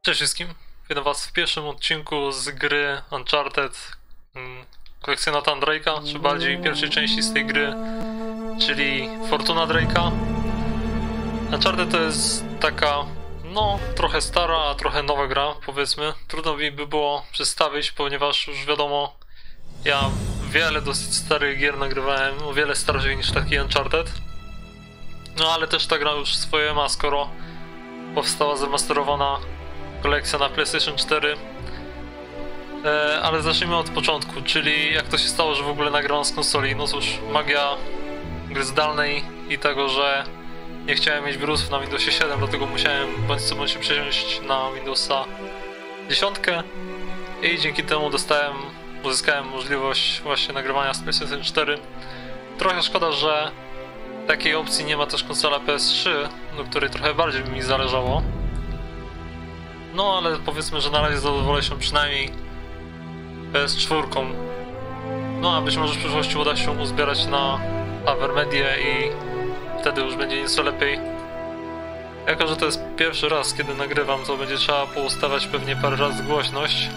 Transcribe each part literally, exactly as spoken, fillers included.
Cześć wszystkim, witam was w pierwszym odcinku z gry Uncharted mm, kolekcjonata Drake'a, czy bardziej pierwszej części z tej gry, czyli Fortuna Drake'a. Uncharted to jest taka, no, trochę stara, a trochę nowa gra, powiedzmy. Trudno mi by było przedstawić, ponieważ już wiadomo, ja wiele dosyć starych gier nagrywałem, o wiele starszych niż taki Uncharted. No ale też ta gra już swoje ma, skoro powstała zremasterowana kolekcja na PlayStation cztery. E, ale zacznijmy od początku, czyli jak to się stało, że w ogóle nagrałem z konsoli. No cóż, magia gry zdalnej i tego, że nie chciałem mieć wirusów na Windowsie siedem, dlatego musiałem bądź co bądź się przesiąść na Windowsa dziesięć i dzięki temu dostałem, uzyskałem możliwość właśnie nagrywania z PlayStation cztery. Trochę szkoda, że takiej opcji nie ma też konsola P S trzy, do której trochę bardziej mi zależało. No ale powiedzmy, że na razie zadowolę się przynajmniej P S cztery. No a być może w przyszłości uda się uzbierać na Avermedię i wtedy już będzie nieco lepiej. Jako że to jest pierwszy raz, kiedy nagrywam, to będzie trzeba poustawiać pewnie parę razy głośność.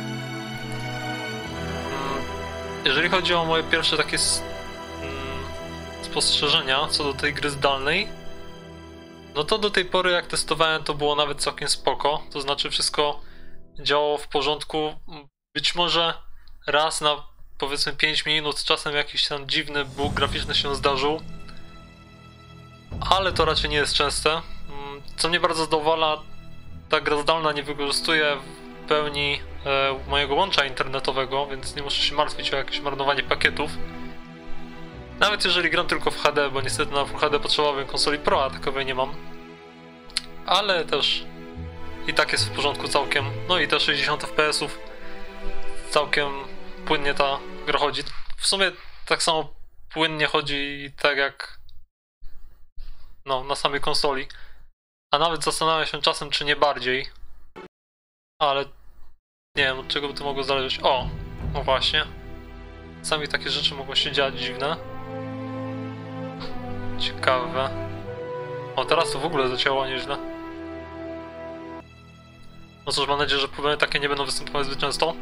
Jeżeli chodzi o moje pierwsze takie spostrzeżenia co do tej gry zdalnej, no to do tej pory jak testowałem, to było nawet całkiem spoko, to znaczy wszystko działało w porządku. Być może raz na powiedzmy pięć minut czasem jakiś tam dziwny bug graficzny się zdarzył, ale to raczej nie jest częste. Co mnie bardzo zadowala, ta gra zdalna nie wykorzystuje w pełni e, mojego łącza internetowego, więc nie muszę się martwić o jakieś marnowanie pakietów. Nawet jeżeli gram tylko w H D, bo niestety na Full H D potrzebowałem konsoli Pro, a takowej nie mam. Ale też i tak jest w porządku całkiem. No i te sześćdziesiąt F P S ów całkiem płynnie ta gra chodzi. W sumie tak samo płynnie chodzi tak jak no, na samej konsoli. A nawet zastanawiam się czasem, czy nie bardziej. Ale nie wiem, od czego by to mogło zależeć. O, no właśnie. Czasami takie rzeczy mogą się dziać dziwne. Ciekawe. O, teraz to w ogóle zacięło nieźle. No cóż, mam nadzieję, że problemy takie nie będą występować zbyt często.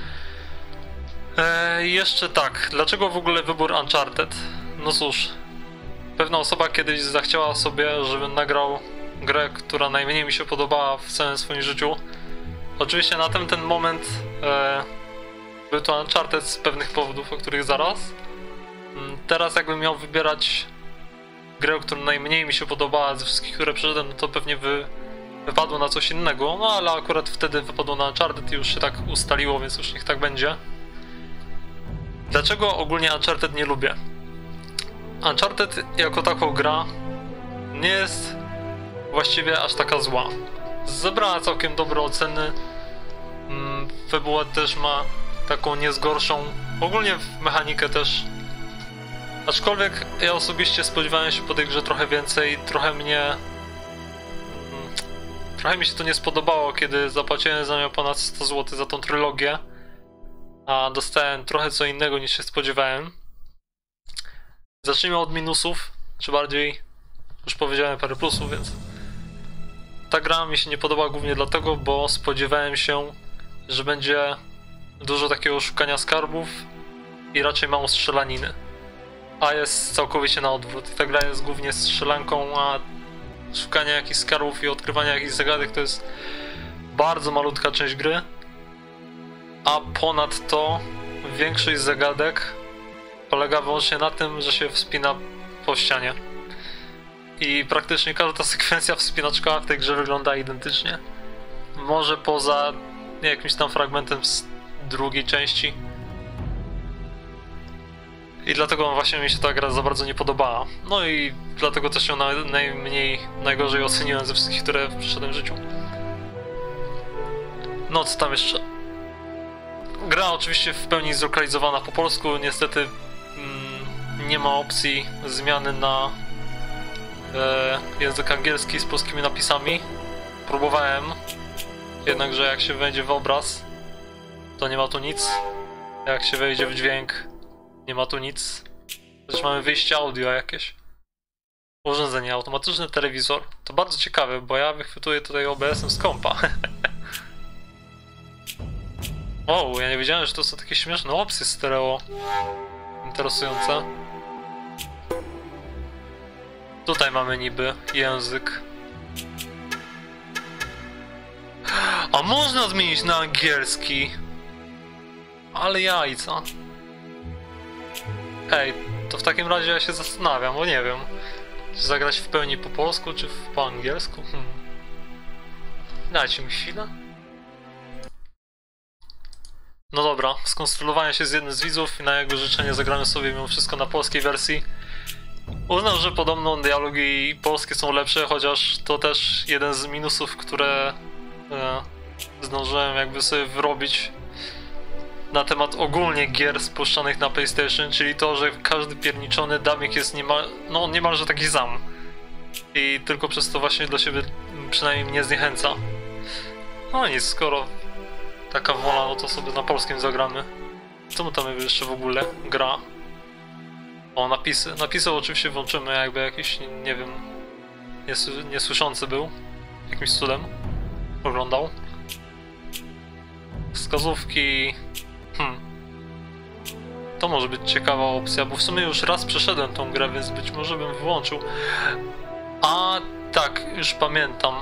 Eee, jeszcze tak, dlaczego w ogóle wybór Uncharted? No cóż, pewna osoba kiedyś zachciała sobie, żebym nagrał grę, która najmniej mi się podobała w całym swoim życiu. Oczywiście na ten, ten moment e, był to Uncharted z pewnych powodów, o których zaraz. Teraz jakbym miał wybierać grę, która najmniej mi się podobała ze wszystkich, które przeszedłem, no to pewnie wy, wypadło na coś innego. No ale akurat wtedy wypadło na Uncharted i już się tak ustaliło, więc już niech tak będzie. Dlaczego ogólnie Uncharted nie lubię? Uncharted jako taką gra nie jest właściwie aż taka zła. Zebrała całkiem dobre oceny. Fabuła też ma taką niezgorszą. Ogólnie w mechanikę też. Aczkolwiek ja osobiście spodziewałem się po tej grze trochę więcej. Trochę mnie... Trochę mi się to nie spodobało, kiedy zapłaciłem za nią ponad sto złotych za tą trylogię. A dostałem trochę co innego niż się spodziewałem. Zacznijmy od minusów, czy bardziej już powiedziałem parę plusów, więc ta gra mi się nie podoba głównie dlatego, bo spodziewałem się, że będzie dużo takiego szukania skarbów i raczej mało strzelaniny. A jest całkowicie na odwrót. I ta gra jest głównie strzelanką, a szukanie jakichś skarbów i odkrywanie jakichś zagadek to jest bardzo malutka część gry. A ponadto większość zagadek polega wyłącznie na tym, że się wspina po ścianie. I praktycznie każda sekwencja wspinaczkowa w tej grze wygląda identycznie. Może poza jakimś tam fragmentem z drugiej części. I dlatego właśnie mi się ta gra za bardzo nie podobała. No i dlatego też ją najmniej, najgorzej oceniłem ze wszystkich, które przeszedłem w życiu. No co tam jeszcze? Gra oczywiście w pełni zlokalizowana po polsku. Niestety mm, nie ma opcji zmiany na e, język angielski z polskimi napisami. Próbowałem, jednakże jak się wejdzie w obraz, to nie ma tu nic. Jak się wejdzie w dźwięk, nie ma tu nic. Też mamy wyjście audio jakieś. Urządzenie, automatyczny telewizor. To bardzo ciekawe, bo ja wychwytuję tutaj O B S-em z kompa. Wow, ja nie wiedziałem, że to są takie śmieszne opcje stereo. Interesujące. Tutaj mamy niby język. A można zmienić na angielski. Ale jajca. Ej, to w takim razie ja się zastanawiam, bo nie wiem. Czy zagrać w pełni po polsku, czy po angielsku? Hmm. Dajcie mi chwilę. No dobra, skonsultowałem się z jednym z widzów i na jego życzenie zagramy sobie mimo wszystko na polskiej wersji. Uznał, że podobno dialogi polskie są lepsze, chociaż to też jeden z minusów, które e, zdążyłem jakby sobie wyrobić na temat ogólnie gier spuszczanych na PlayStation, czyli to, że każdy pierniczony dubbing jest niemal, no niemalże taki sam. I tylko przez to właśnie dla siebie przynajmniej mnie zniechęca. No nic, skoro taka wola, no to sobie na polskim zagramy. Co mu tam jeszcze w ogóle gra? O, napisy. Napisy oczywiście włączymy, jakby jakiś, nie wiem, nies niesłyszący był. Jakimś cudem oglądał. Wskazówki... Hmm. To może być ciekawa opcja, bo w sumie już raz przeszedłem tą grę, więc być może bym wyłączył. A tak, już pamiętam.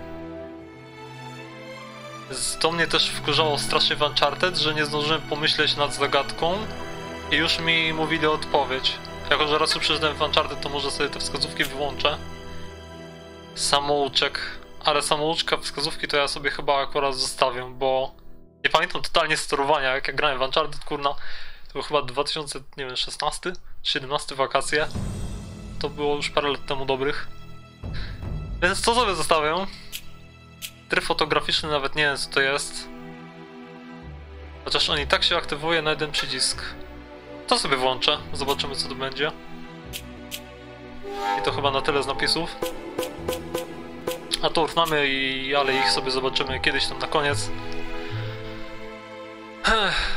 To mnie też wkurzało strasznie w Uncharted, że nie zdążyłem pomyśleć nad zagadką i już mi mówili odpowiedź. Jako że raz już przeczytałem w Uncharted, to może sobie te wskazówki wyłączę. Samouczek. Ale samouczka, wskazówki to ja sobie chyba akurat zostawię, bo nie pamiętam totalnie sterowania, jak ja grałem w Uncharted, kurna. To był chyba dwa tysiące szesnasty czy siedemnasty wakacje. To było już parę lat temu dobrych. Więc co sobie zostawię? Tryb fotograficzny nawet nie wiem co to jest. Chociaż on i tak się aktywuje na jeden przycisk. To sobie włączę, zobaczymy co to będzie. I to chyba na tyle z napisów. A to już mamy, i, ale ich sobie zobaczymy kiedyś tam na koniec. Ech.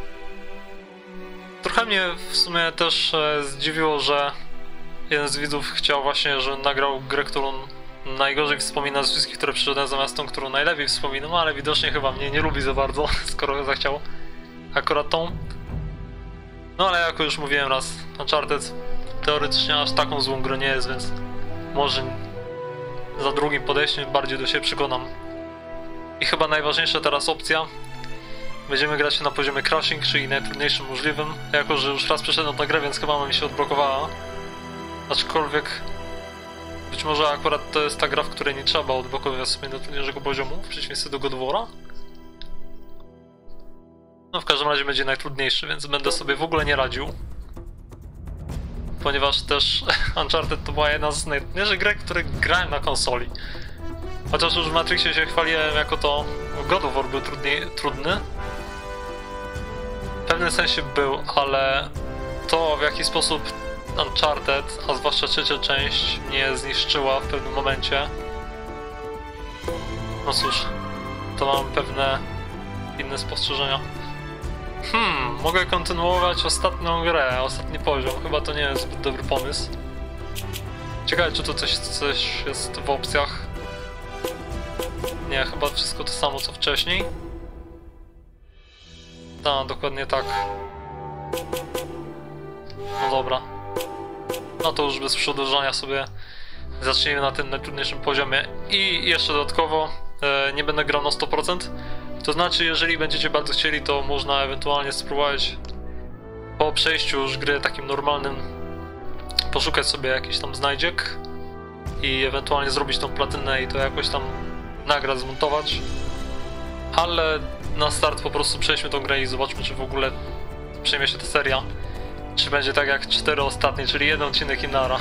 Trochę mnie w sumie też e, zdziwiło, że jeden z widzów chciał właśnie, że nagrał grę, którą najgorzej wspomina z wszystkich, które przyszedłem, zamiast tą, którą najlepiej wspominam, ale widocznie chyba mnie nie lubi za bardzo, skoro zachciał akurat tą. No ale jak już mówiłem raz, Uncharted teoretycznie aż taką złą grą nie jest, więc może za drugim podejściem bardziej do siebie przekonam. I chyba najważniejsza teraz opcja. Będziemy grać na poziomie Crashing, czyli najtrudniejszym możliwym. Jako że już raz przeszedłem tę grę, więc chyba mi się odblokowała. Aczkolwiek być może akurat to jest ta gra, w której nie trzeba odblokowywać sobie do trudniejszego poziomu, w przeciwieństwie do God of War'a. No w każdym razie będzie najtrudniejszy, więc będę sobie w ogóle nie radził. Ponieważ też Uncharted to była jedna z najtrudniejszych gier, które grałem na konsoli. Chociaż już w Matrixie się chwaliłem jako to God of War był trudniej, trudny. W pewnym sensie był, ale to w jaki sposób Uncharted, a zwłaszcza trzecia część, mnie zniszczyła w pewnym momencie. No cóż, to mam pewne inne spostrzeżenia. Hmm, mogę kontynuować ostatnią grę, ostatni poziom. Chyba to nie jest zbyt dobry pomysł. Ciekawe, czy to coś, coś jest w opcjach. Nie, chyba wszystko to samo co wcześniej. Tak, dokładnie tak. No dobra. No to już bez przedłużania sobie zacznijmy na tym najtrudniejszym poziomie. I jeszcze dodatkowo e, nie będę grał na sto procent. To znaczy, jeżeli będziecie bardzo chcieli, to można ewentualnie spróbować po przejściu już gry takim normalnym poszukać sobie jakiś tam znajdziek i ewentualnie zrobić tą platynę i to jakoś tam nagrać, zmontować. Ale na start po prostu przejdźmy tą grę i zobaczmy, czy w ogóle przyjmie się ta seria. Czy będzie tak jak cztery ostatnie, czyli jeden odcinek i nara.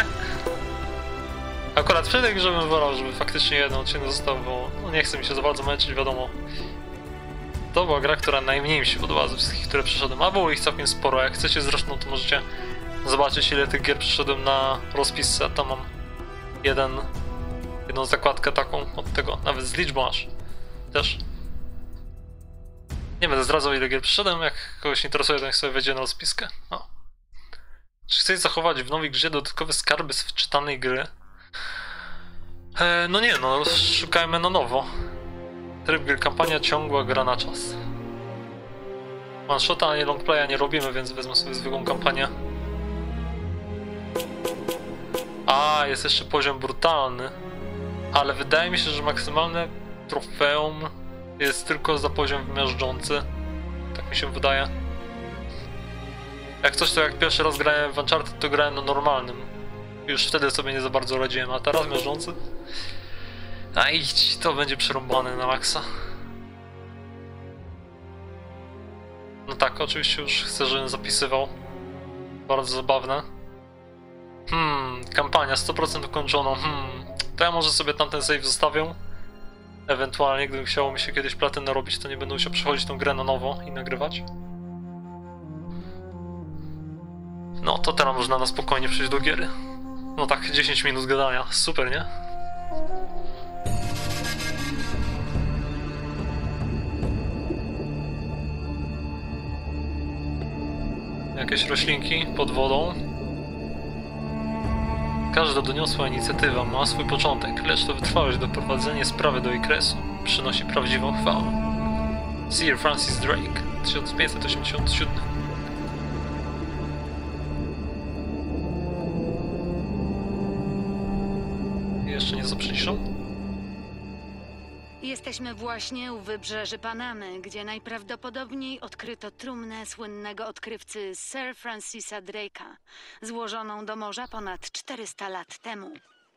Akurat przy tej grze bym wolał, żeby faktycznie jeden odcinek został, bo no nie chce mi się za bardzo męczyć, wiadomo. To była gra, która najmniej mi się podobała ze wszystkich, które przeszedłem, a było ich całkiem sporo. Jak chcecie zresztą, to możecie zobaczyć, ile tych gier przeszedłem na rozpisce. Tam mam jeden, jedną zakładkę taką od tego, nawet z liczbą aż. Też. Nie będę zdradzał, ile gier przeszedłem, jak kogoś interesuje, to niech sobie wejdzie na rozpiskę. No. Czy chcecie zachować w nowej grze dodatkowe skarby z wczytanej gry? E, no nie, no szukajmy na nowo. Tryb gry, kampania, ciągła gra na czas. One shota ani long playa nie robimy, więc wezmę sobie zwykłą kampanię. A, jest jeszcze poziom brutalny. Ale wydaje mi się, że maksymalne trofeum jest tylko za poziom miażdżący. Tak mi się wydaje. Jak coś, to jak pierwszy raz grałem w Uncharted, to grałem na normalnym. Już wtedy sobie nie za bardzo radziłem, a teraz miażdżący? A idź, to będzie przerąbane na maksa. No tak, oczywiście już chcę, żebym zapisywał. Bardzo zabawne. Hmm, kampania sto procent ukończona. Hmm, to ja może sobie tamten save zostawię. Ewentualnie, gdyby chciało mi się kiedyś platynę robić, to nie będę musiał przechodzić tą grę na nowo i nagrywać. No, to teraz można na spokojnie przejść do giery. No tak, dziesięć minut gadania. Super, nie? Jakieś roślinki pod wodą. Każda doniosła inicjatywa ma swój początek, lecz to wytrwałość doprowadzenie sprawy do jej kresu przynosi prawdziwą chwałę. Sir Francis Drake, tysiąc pięćset osiemdziesiąty siódmy. Jeszcze nieco przyciszą? Jesteśmy właśnie u wybrzeży Panamy, gdzie najprawdopodobniej odkryto trumnę słynnego odkrywcy Sir Francisa Drake'a, złożoną do morza ponad czterysta lat temu.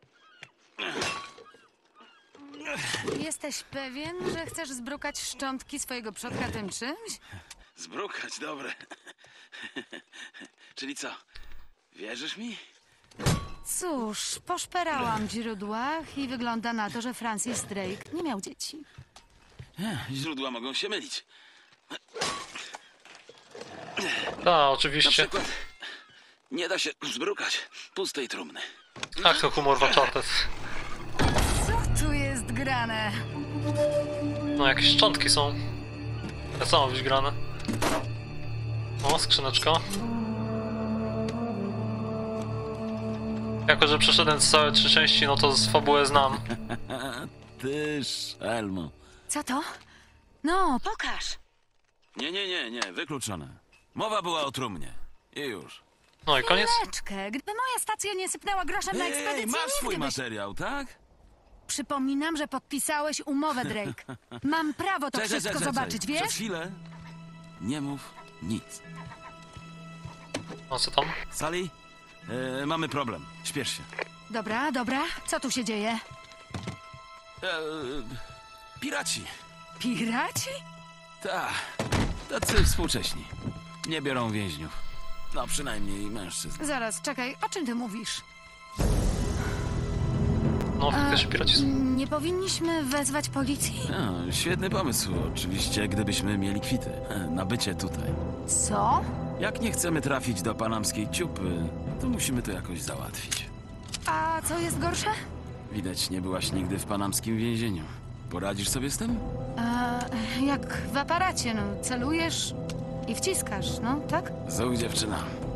Jesteś pewien, że chcesz zbrukać szczątki swojego przodka tym czymś? Zbrukać, dobre. Czyli co? Wierzysz mi? Cóż, poszperałam w źródłach i wygląda na to, że Francis Drake nie miał dzieci. Nie, źródła mogą się mylić. Tak, Na oczywiście. przykład nie da się zbrukać pustej trumny. Tak, to humor w Uncharted. Co tu jest grane? No, jakieś szczątki są. To co ma być grane? O, skrzyneczka. Jako, że przeszedłem całe trzy części, no to z fabułę znam. Ty, szelmo. Co to? No, pokaż. Nie, nie, nie, nie, wykluczone. Mowa była o trumnie. I już. No i koniec. Chwileczkę, gdyby moja stacja nie sypnęła groszem na Ej, ekspedycję, masz swój nigdy byś... materiał, tak? Przypominam, że podpisałeś umowę, Drake. Mam prawo to Czekaj, wszystko czekaj, zobaczyć, czekaj. wiesz? Przez chwilę nie mów nic. No co tam? Sally, e, mamy problem. Śpiesz się. Dobra, dobra. Co tu się dzieje? E, piraci. Piraci? Tak, tacy współcześni. Nie biorą więźniów. No, przynajmniej mężczyzn. Zaraz, czekaj, o czym ty mówisz? No, faktycznie piraci są. Nie powinniśmy wezwać policji? No, świetny pomysł, oczywiście, gdybyśmy mieli kwity na bycie tutaj. Co? Jak nie chcemy trafić do panamskiej ciupy, to musimy to jakoś załatwić. A co jest gorsze? Widać, nie byłaś nigdy w panamskim więzieniu. Poradzisz sobie z tym? A, jak w aparacie, no. Celujesz i wciskasz, no, tak? Zuch, dziewczyna.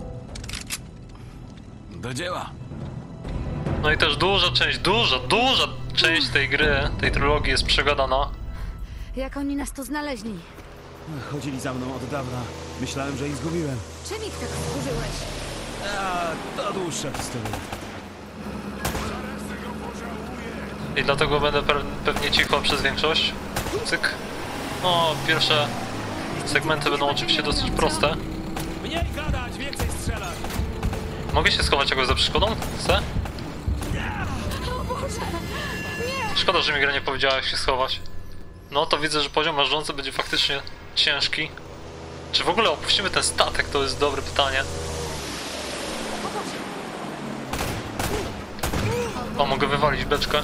Do dzieła. No i też duża część, duża, duża część tej gry, tej trylogii jest przegadana. Jak oni nas tu znaleźli? Chodzili za mną od dawna. Myślałem, że ich zgubiłem. Czym ich tak wkurzyłeś? A, to dłuższa historia. I dlatego będę pe pewnie cicho przez większość. Cyk. No, pierwsze segmenty będą oczywiście dosyć proste. Mniej gadać, więcej strzelać! Mogę się schować jakoś za przeszkodą? Chcę? Szkoda, że mi gra nie powiedziała, jak się schować. No to widzę, że poziom marzący będzie faktycznie ciężki. Czy w ogóle opuścimy ten statek? To jest dobre pytanie. O, mogę wywalić beczkę.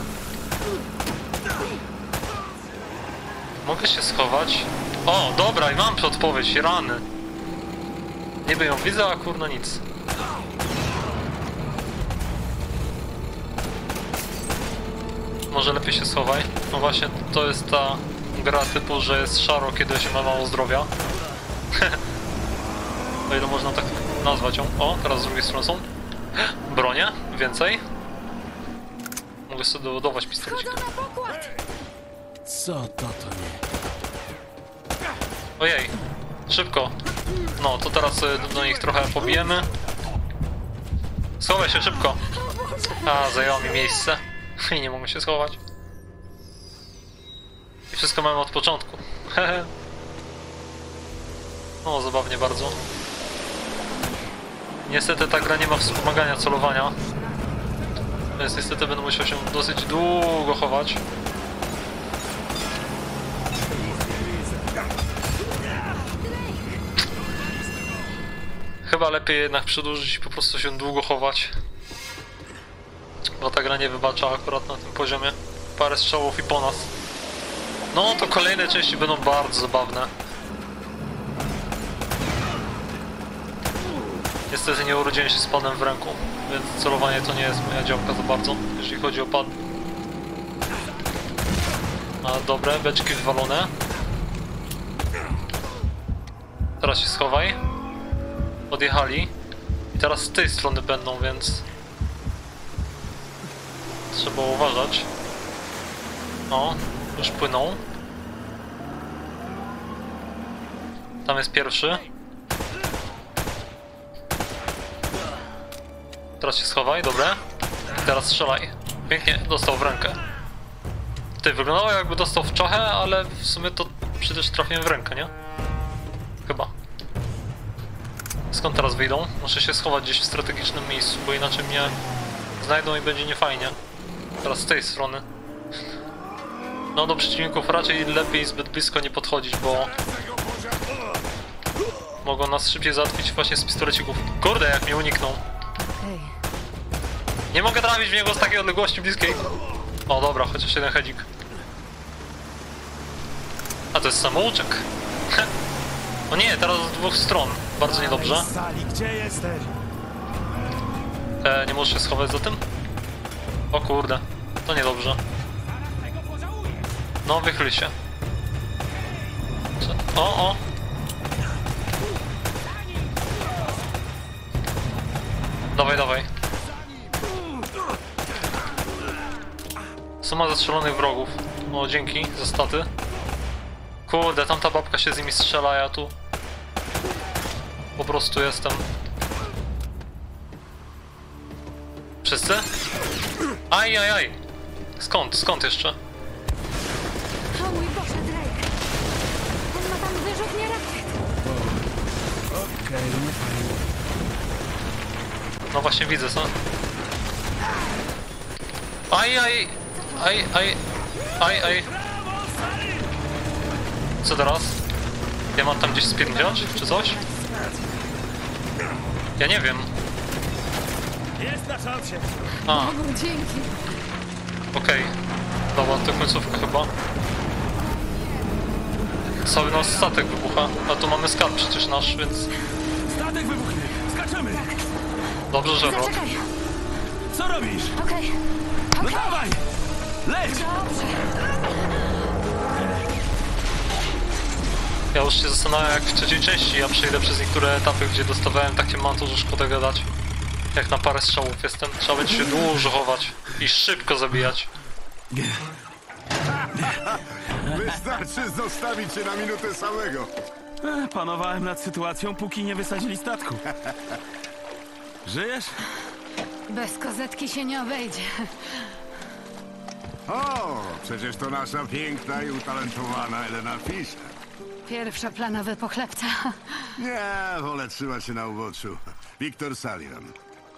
Mogę się schować. O, dobra, i mam odpowiedź, rany. Niby ją widzę, a kurno nic. Może lepiej się schowaj. No właśnie, to jest ta gra typu, że jest szaro, kiedy się ma mało zdrowia. O ile można tak nazwać ją. O, teraz z drugiej strony są bronie, więcej. Mogę sobie doładować pistolet. Chodzą na pokład! Co to to nie? Ojej, Szybko. No, to teraz y, do nich trochę pobijemy. Schowaj się szybko. A, zajęło mi miejsce. I nie mogę się schować. I wszystko mamy od początku. Hehe. No, zabawnie bardzo. Niestety ta gra nie ma wspomagania celowania. Więc niestety będę musiał się dosyć długo chować. Chyba lepiej jednak przedłużyć i po prostu się długo chować. Bo ta gra nie wybacza akurat na tym poziomie. Parę strzałów i po nas. No to kolejne części będą bardzo zabawne. Niestety nie urodziłem się z padem w ręku, więc celowanie to nie jest moja działka za bardzo, jeżeli chodzi o pad. A dobre, beczki wywalone. Teraz się schowaj. Odjechali. I teraz z tej strony będą, więc trzeba uważać. O, już płyną. Tam jest pierwszy. Teraz się schowaj, dobre. I teraz strzelaj. Pięknie, dostał w rękę. Ty, wyglądało jakby dostał w czachę, ale w sumie to przecież trafiłem w rękę, nie? Chyba. Skąd teraz wyjdą? Muszę się schować gdzieś w strategicznym miejscu, bo inaczej mnie znajdą i będzie niefajnie. Teraz z tej strony. No do przeciwników raczej lepiej zbyt blisko nie podchodzić, bo mogą nas szybciej załatwić właśnie z pistolecików. Kurde, jak mnie uniknął. Nie mogę trafić w niego z takiej odległości bliskiej. O dobra, chociaż jeden hedzik. A to jest samouczek. O nie, teraz z dwóch stron. Bardzo niedobrze. Sali, gdzie jesteś? E, nie możesz się schować za tym? O kurde, to niedobrze. No, wychyl się. Co? O, o. Dawaj, dawaj. Suma zastrzelonych wrogów. O, dzięki za staty. Kurde, tamta babka się z nimi strzela, ja tu po prostu jestem. Wszyscy? Aj, aj, aj. Skąd? Skąd jeszcze? O mój Boże, Drake! On ma tam wyrzutnie rakiet! Okej, nie fajnie. No właśnie widzę, co? Aj, aj, aj, aj, aj, aj. Co teraz? Ja mam tam gdzieś spiętnąć, czy coś? Ja nie wiem. Jest na szansie. A, O, dzięki! okej. Dobra, to końcówka chyba. Cały nasz statek wybucha, a tu mamy skarb przecież nasz, więc Statek wybuchnie. Skaczemy. dobrze, że wrot. Zaczekaj! Co robisz? Okej, No dawaj! Leć! dobrze! Ja już się zastanawiam, jak w trzeciej części ja przejdę przez niektóre etapy, gdzie dostawałem takie manto, że szkoda gadać. Jak na parę strzałów jestem, trzeba będzie się dużo chować i szybko zabijać. Wystarczy zostawić cię na minutę samego. E, Panowałem nad sytuacją, póki nie wysadzili statku. Żyjesz? Bez kozetki się nie obejdzie. O, przecież to nasza piękna i utalentowana Elena Fisher. Pierwsza planowy pochlebca. Nie, wolę trzymać się na uboczu. Wiktor Salian.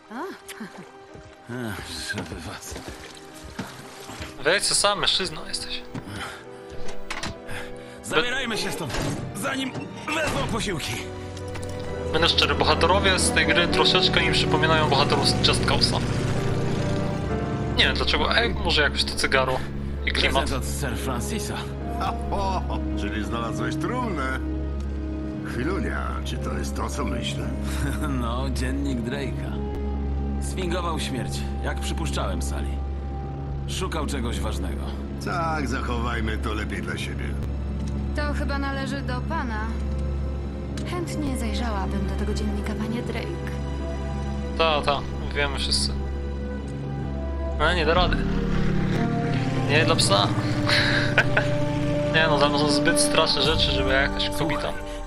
Ech, żeby was. Wejdź co sam, mężczyzną jesteś. Zabierajmy się stąd, zanim wezmą posiłki. Będę szczery, bohaterowie z tej gry troszeczkę mi przypominają bohaterów z Just Cause'a. Nie wiem dlaczego, ej, może jakoś to cygaro i klimat. Prezent od Sir Francisa. O, czyli znalazłeś trumnę. Chwilunia, czy to jest to, co myślę? No, dziennik Drake'a. Sfingował śmierć, jak przypuszczałem, Sali. Szukał czegoś ważnego. Tak, zachowajmy to lepiej dla siebie. To chyba należy do pana. Chętnie zajrzałabym do tego dziennika, panie Drake. Ta, ta, wiemy wszyscy. No nie da rady. Nie dla psa. Nie no, tam są zbyt straszne rzeczy, żeby jakaś kobieta.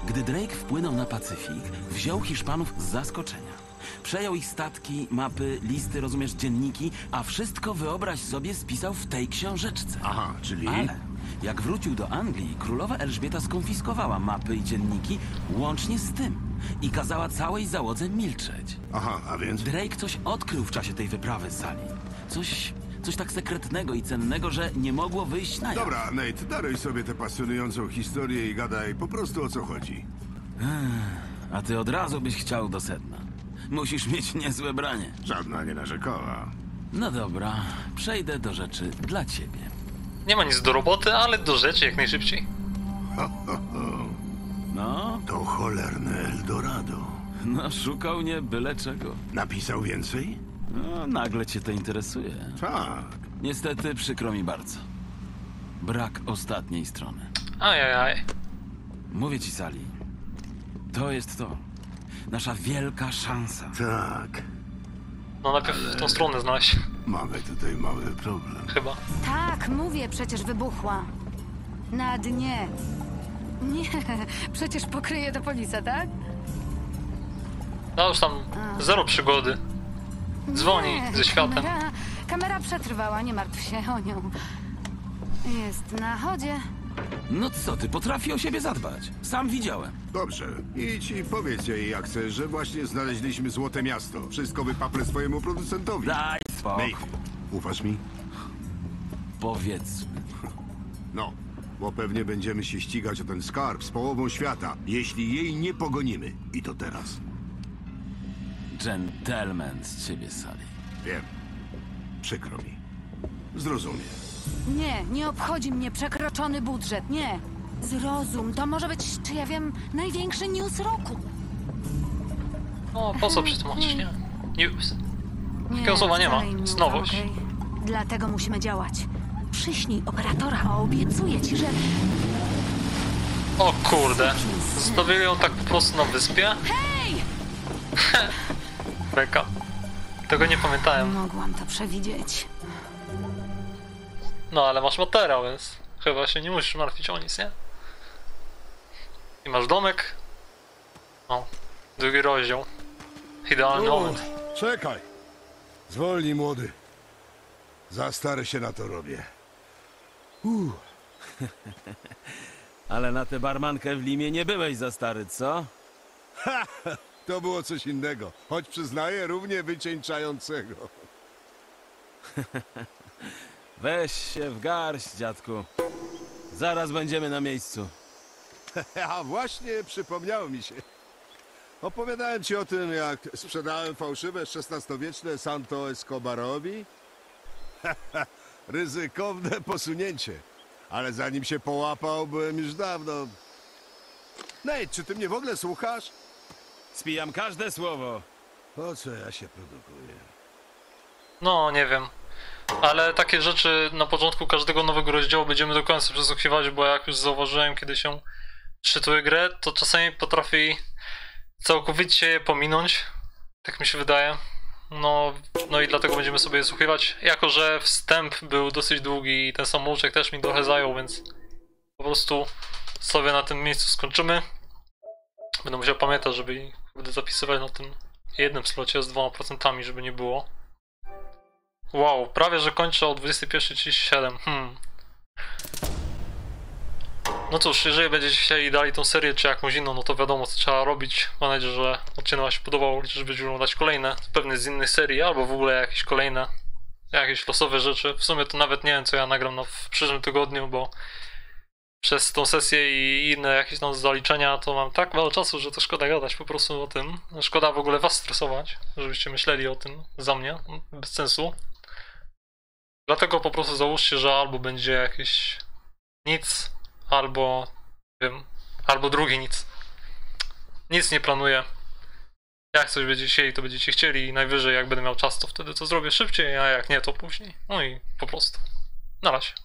Gdy Drake wpłynął na Pacyfik, wziął Hiszpanów z zaskoczenia. Przejął ich statki, mapy, listy, rozumiesz, dzienniki, a wszystko, wyobraź sobie, spisał w tej książeczce. Aha, czyli... Ale jak wrócił do Anglii, królowa Elżbieta skonfiskowała mapy i dzienniki łącznie z tym i kazała całej załodze milczeć. Aha, a więc? Drake coś odkrył w czasie tej wyprawy z Sali. Coś, coś tak sekretnego i cennego, że nie mogło wyjść na jaw. Dobra, Nate, daruj sobie tę pasjonującą historię i gadaj po prostu o co chodzi. A ty od razu byś chciał do sedna. Musisz mieć niezłe branie. Żadna nie narzekała. No dobra, przejdę do rzeczy dla ciebie. Nie ma nic do roboty, ale do rzeczy jak najszybciej. Ho, ho, ho. No, To cholerne Eldorado. no szukał nie byle czego. Napisał więcej? No, nagle cię to interesuje. Tak. Niestety przykro mi bardzo. Brak ostatniej strony. Ajajaj. Mówię ci, Sali. To jest to. Nasza wielka szansa. Tak. No najpierw Ale- tą stronę znaleźć. Mamy tutaj mały problem. Chyba. Tak, mówię, przecież wybuchła. Na dnie. Nie, przecież pokryje to policja, tak? No już tam zero przygody. Dzwoni Nie, ze światem. Kamera, kamera przetrwała, nie martw się o nią. Jest na chodzie. No co ty, potrafi o siebie zadbać. Sam widziałem. Dobrze. Idź i powiedz jej, jak chcesz, że właśnie znaleźliśmy złote miasto. Wszystko wypaplę swojemu producentowi. Daj spokój. Nate, ufasz mi? Powiedzmy. No, bo pewnie będziemy się ścigać o ten skarb z połową świata, jeśli jej nie pogonimy. I to teraz. Gentleman z ciebie, Sali. Wiem. Przykro mi. Zrozumiem. Nie, nie obchodzi mnie przekroczony budżet, nie. Zrozum, to może być, czy ja wiem, największy news roku. No po co przetłumaczyć, nie? News. Nie, Takiego słowa nie ma. wcale im Jest ufam, nowość. okej? Dlatego musimy działać. Przyśnij operatora, a obiecuję ci, że... O kurde. Zostawili ją tak po prostu na wyspie? Hej! Reka. Tego nie pamiętałem. Mogłam to przewidzieć. No ale masz materiał, więc chyba się nie musisz martwić o nic, nie? I masz domek. O, drugi rozdział. Idealny moment. Czekaj. Zwolnij, młody. Za stary się na to robię. Uh, Ale na tę barmankę w Limie nie byłeś za stary, co? to było coś innego. Choć przyznaję, równie wycieńczającego. Weź się w garść, dziadku. Zaraz będziemy na miejscu. A właśnie przypomniało mi się. Opowiadałem ci o tym, jak sprzedałem fałszywe szesnastowieczne Santo Escobarowi. Ryzykowne posunięcie. Ale zanim się połapał, byłem już dawno... Nate, czy ty mnie w ogóle słuchasz? Spijam każde słowo. Po co ja się produkuję? No, nie wiem. Ale takie rzeczy na początku każdego nowego rozdziału będziemy do końca przesłuchiwać, bo jak już zauważyłem, kiedy się czytuje grę, to czasami potrafi całkowicie je pominąć. Tak mi się wydaje. No, no i dlatego będziemy sobie je słuchiwać. Jako że wstęp był dosyć długi i ten samouczek też mi trochę zajął, więc po prostu sobie na tym miejscu skończymy. Będę musiał pamiętać, żeby będę zapisywać na tym jednym slocie z dwoma procentami, żeby nie było. Wow, prawie że kończę o dwudziestej pierwszej trzydzieści siedem. Hmm. No cóż, jeżeli będziecie chcieli dalej tą serię czy jakąś inną, no to wiadomo co trzeba robić. Mam nadzieję, że odcinek wam się podobał, żeby oglądać kolejne, pewnie z innej serii, albo w ogóle jakieś kolejne, jakieś losowe rzeczy. W sumie to nawet nie wiem co ja nagram na, w przyszłym tygodniu, bo przez tą sesję i inne jakieś tam zaliczenia to mam tak mało czasu, że to szkoda gadać po prostu o tym. Szkoda w ogóle was stresować, żebyście myśleli o tym za mnie, bez sensu. Dlatego po prostu załóżcie, że albo będzie jakieś nic, albo wiem, albo drugie nic. Nic nie planuję. Jak coś będziecie chcieli, to będziecie chcieli i najwyżej jak będę miał czas, to wtedy to zrobię szybciej, a jak nie, to później. No i po prostu. Na razie.